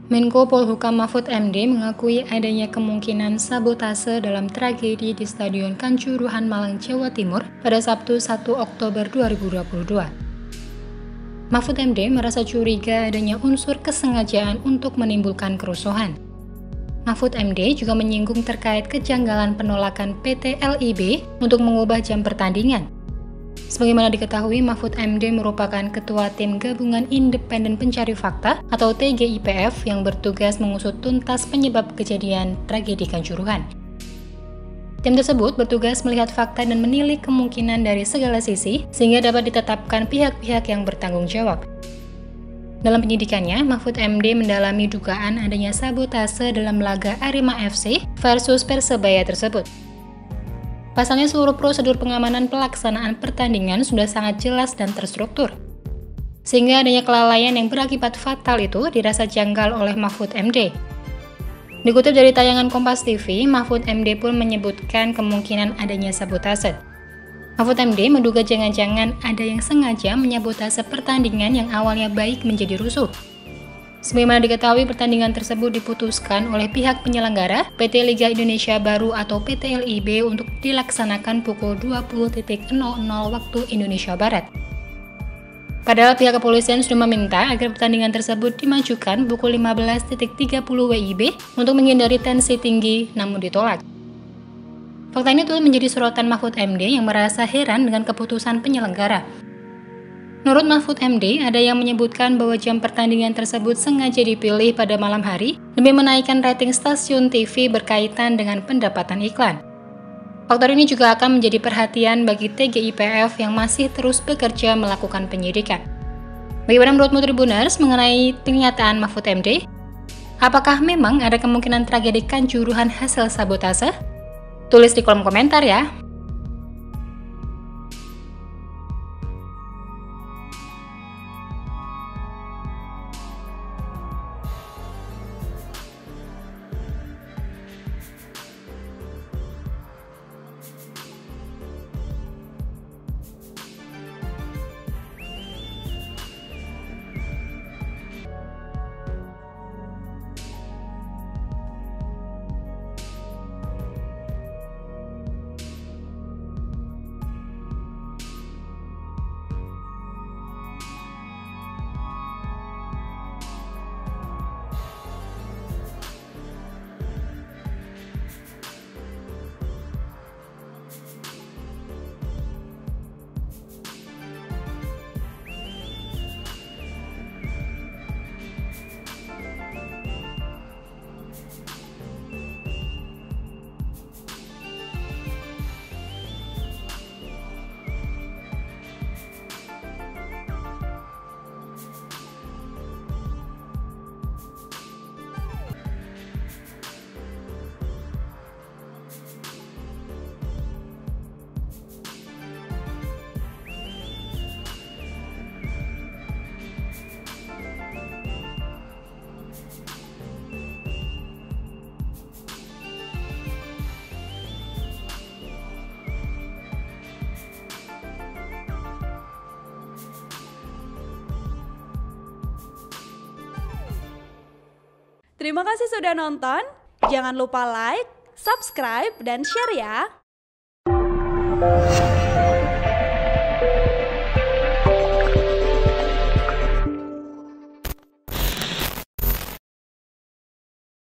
Menko Polhukam Mahfud MD mengakui adanya kemungkinan sabotase dalam tragedi di Stadion Kanjuruhan Malang, Jawa Timur pada Sabtu 1 Oktober 2022. Mahfud MD merasa curiga adanya unsur kesengajaan untuk menimbulkan kerusuhan. Mahfud MD juga menyinggung terkait kejanggalan penolakan PT LIB untuk mengubah jam pertandingan. Sebagaimana diketahui, Mahfud MD merupakan Ketua Tim Gabungan Independen Pencari Fakta atau TGIPF yang bertugas mengusut tuntas penyebab kejadian tragedi Kanjuruhan. Tim tersebut bertugas melihat fakta dan menilik kemungkinan dari segala sisi sehingga dapat ditetapkan pihak-pihak yang bertanggung jawab. Dalam penyidikannya, Mahfud MD mendalami dugaan adanya sabotase dalam laga Arema FC versus Persebaya tersebut. Pasalnya seluruh prosedur pengamanan pelaksanaan pertandingan sudah sangat jelas dan terstruktur. Sehingga adanya kelalaian yang berakibat fatal itu dirasa janggal oleh Mahfud MD. Dikutip dari tayangan Kompas TV, Mahfud MD pun menyebutkan kemungkinan adanya sabotase. Mahfud MD menduga jangan-jangan ada yang sengaja menyabotase pertandingan yang awalnya baik menjadi rusuh. Sebagaimana diketahui, pertandingan tersebut diputuskan oleh pihak penyelenggara PT Liga Indonesia Baru atau PT LIB untuk dilaksanakan pukul 20.00 waktu Indonesia Barat. Padahal pihak kepolisian sudah meminta agar pertandingan tersebut dimajukan pukul 15.30 WIB untuk menghindari tensi tinggi, namun ditolak. Fakta ini turut menjadi sorotan Mahfud MD yang merasa heran dengan keputusan penyelenggara. Menurut Mahfud MD, ada yang menyebutkan bahwa jam pertandingan tersebut sengaja dipilih pada malam hari demi menaikkan rating stasiun TV berkaitan dengan pendapatan iklan. Faktor ini juga akan menjadi perhatian bagi TGIPF yang masih terus bekerja melakukan penyidikan. Bagaimana menurutmu Tribuners mengenai pernyataan Mahfud MD? Apakah memang ada kemungkinan tragedi Kanjuruhan hasil sabotase? Tulis di kolom komentar ya. Terima kasih sudah nonton. Jangan lupa like, subscribe, dan share ya.